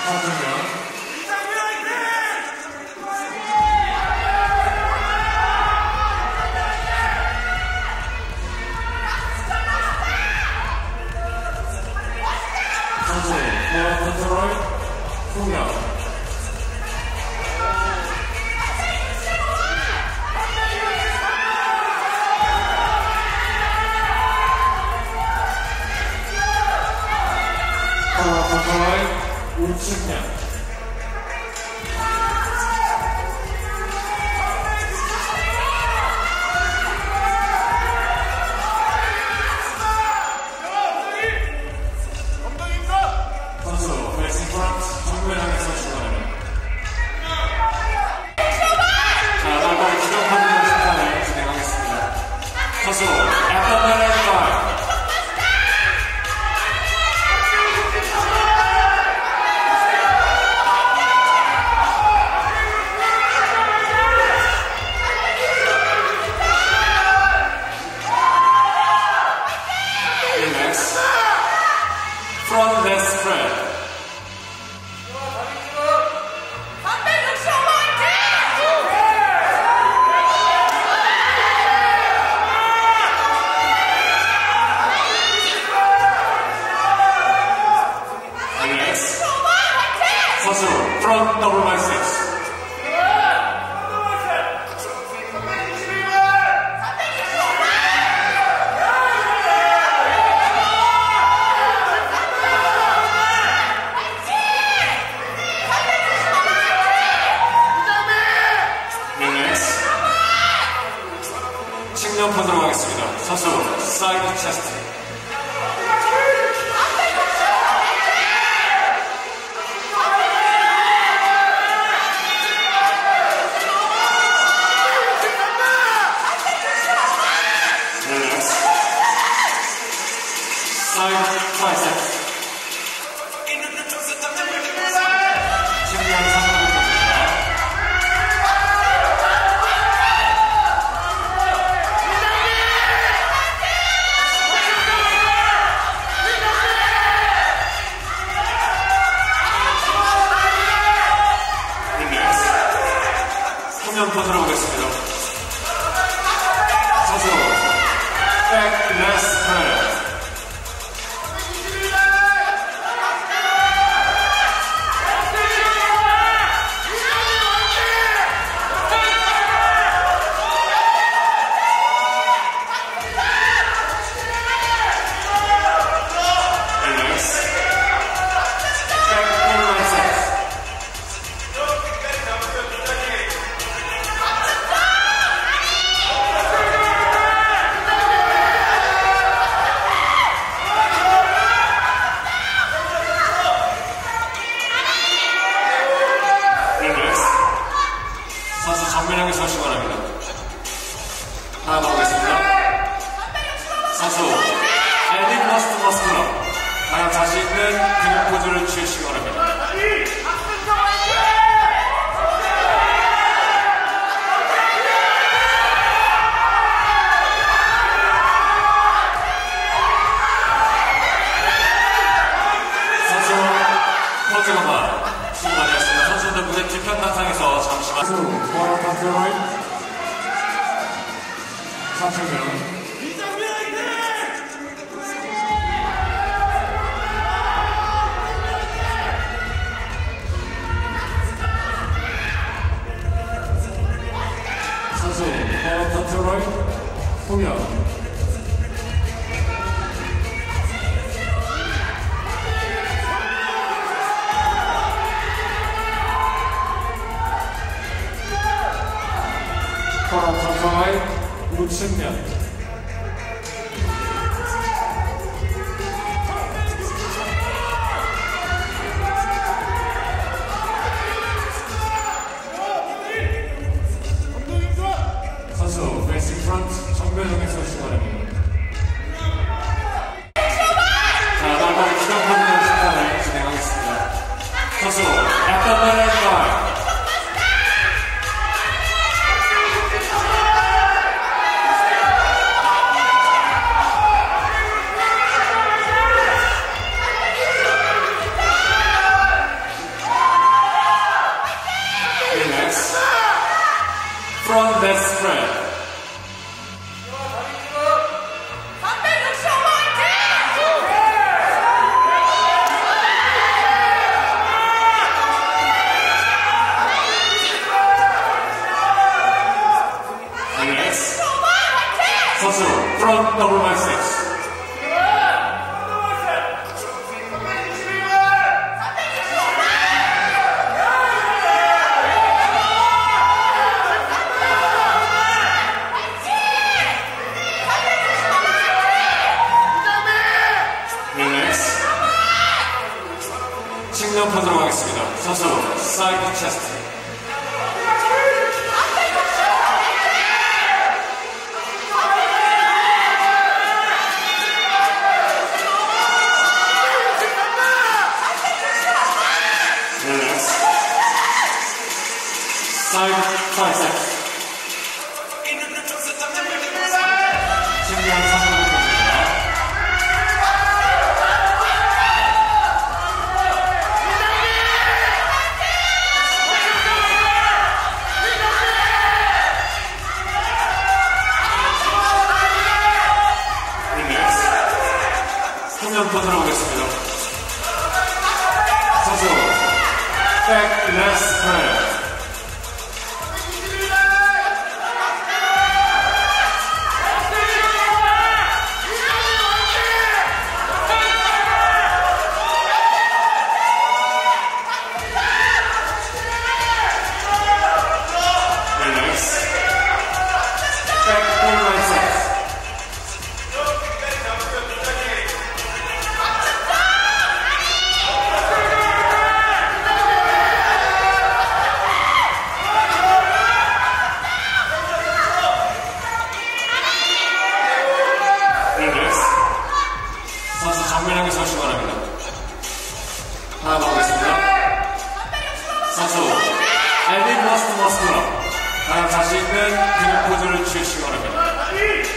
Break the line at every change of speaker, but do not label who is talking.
보도록 하겠습니다. 선수 사이드 체스트. 사이드 트라이셉. 보도록 하겠습니다. 선수 백 레스 프레스. 선수 정면형에 서시기 바랍니다. 하나 더 보겠습니다. 선수 에디 머스트 머스트러. 가장 자신 있는 근육 포즈를 취하시기 바랍니다. 선수 포즈가 수고 많이했습니다. 선수들 무대 뒤편단상에서 잠시만. 보아라 컨트롤 3,000명. 선수 보아라 컨트롤 홍영. 코란 선수의 우측면. 선수 페이싱 프런트 정면형에 서시기 바랍니다. 자, 날마다 기념하는 심판을 진행하겠습니다. 선수 약간 날아있다. 측면 포즈로 가겠습니다. 선수 사이드 체스트. 릴렉스. 사이드 트라이셉. 측면 상부 포즈입니다. 측면 포즈로 보겠습니다. 선수 백 레스 프레. 릴렉스. 백 폴라이트 섹스. 선수 정면 향해 서시기 바랍니다. 하나 더 보겠습니다. 선수 엘리 머스트 머스트로 다음 자신 있는 근육 포즈를 취하시기 바랍니다.